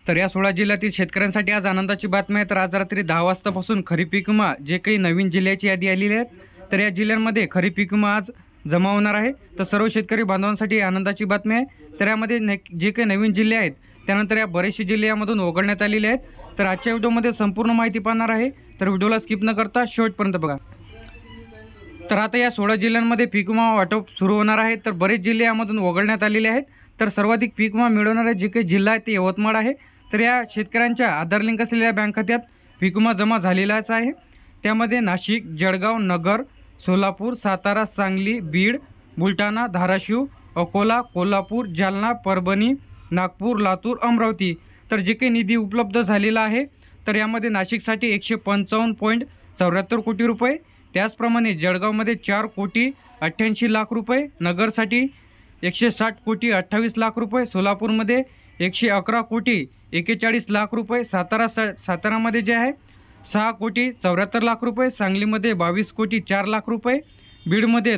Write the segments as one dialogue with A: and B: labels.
A: तर या 16 जिल्ह्यातील शेतकऱ्यांसाठी आज आनंदाची बातमी आहे। तर आज रात्री 10 वाजतापासून खरीप पीक विमा जे काही नवीन जिल्ह्याची यादी आलेली आहे तर या जिल्ह्यांमध्ये खरीप पीक विमा आज जमा होणार आहे। तर सर्व शेतकरी बांधवांसाठी आनंदाची बातमी आहे। तर यामध्ये जे काही नवीन जिल्हे आहेत त्यानंतर या बरेचसे जिल्हे यामधून वगळण्यात आलेले आहेत। तर आजच्या व्हिडिओमध्ये संपूर्ण माहिती पाहणार आहे, तर व्हिडिओला स्किप न करता शेवटपर्यंत बघा। तर आता या 16 जिल्ह्यांमध्ये पीक विमा वाटप सुरू होणार आहे। तर बरेच जिल्हे यामधून वगळण्यात आलेले आहेत। तर सर्वाधिक पीक विमा मिळवणारे जे काही जिल्हा आहे ते यवतमाळ आहे। तर या शेतकऱ्यांच्या आधार लिंक असलेल्या बँक खात्यात पीक विमा जमा झालेलाच आहे। त्यामध्ये नाशिक, जळगाव, नगर, सोलापूर, सातारा, सांगली, बीड, बुलढाणा, धाराशिव, अकोला, कोल्हापूर, जालना, परभणी, नागपूर, लातूर, अमरावती तर जे काही निधी उपलब्ध झालेला आहे तर यामध्ये नाशिकसाठी 155.74 कोटी रुपये, त्याचप्रमाणे जळगावमध्ये 4,88,00,000 रुपये, नगरसाठी 160,28,00,000 रुपये, सोलापूरमध्ये 111,41,00,000 रुपये, सातारामध्ये जे आहे 6,74,00,000 रुपये, सांगलीमध्ये 22,04,00,000 रुपये, बीडमध्ये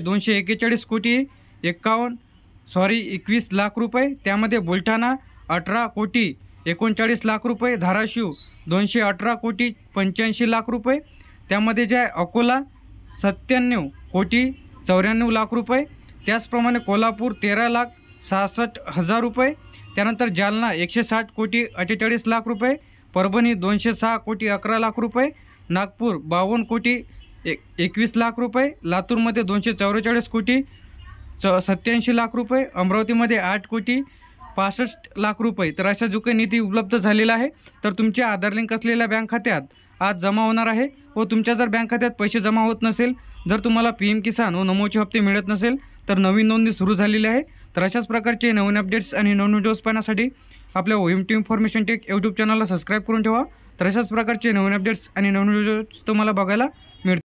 A: 241,21,00,000 रुपये, त्यामध्ये बुलढाणा 18,39,00,000 रुपये, धाराशिव 218,85,00,000 रुपये, त्यामध्ये जे आहे अकोला 97,94,00,000 रुपये, त्याचप्रमाणे कोल्हापूर 13,66,000 रुपये, त्यानंतर जालना 160,48,00,000 रुपये, परभणी 206,11,00,000 रुपये, नागपूर 52,21,00,000 रुपये, लातूरमध्ये 244,87,00,000 रुपये, अमरावतीमध्ये 8,65,00,000 रुपये। तर अशा जो काही निधी उपलब्ध झालेला आहे तर तुमच्या आधार लिंक असलेल्या बँक खात्यात आज जमा होणार आहे। व तुमच्या जर बँक खात्यात पैसे जमा होत नसेल, जर तुम्हाला PM किसान व नमोचे हप्ते मिळत नसेल तर नवीन नोंदणी सुरू झालेली आहे। तर अशाच प्रकारचे नवीन अपडेट्स आणि नवीन व्हिडिओज पाहण्यासाठी आपल्या OMT इन्फॉर्मेशन टेक यूट्यूब चॅनलला सबस्क्राईब करून ठेवा। तर अशाच प्रकारचे नवीन अपडेट्स आणि नवीन व्हिडिओज तुम्हाला बघायला मिळतील।